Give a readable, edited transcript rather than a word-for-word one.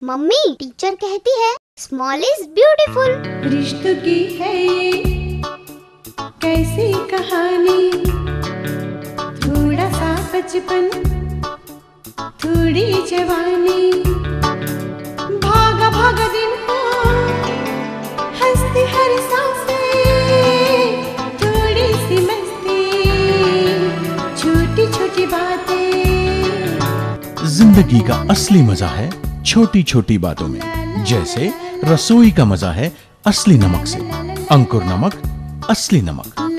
Mummy, teacher कहती है small is beautiful. रिश्तों की है ये कैसी कहानी, थोड़ा सा बचपन थोड़ी जवानी, भागा भागा दिन हंसती हर सांसें, थोड़ी सी मस्ती, छोटी छोटी बातें। जिंदगी का असली मजा है छोटी छोटी बातों में, जैसे रसोई का मजा है असली नमक से। अंकुर नमक, असली नमक।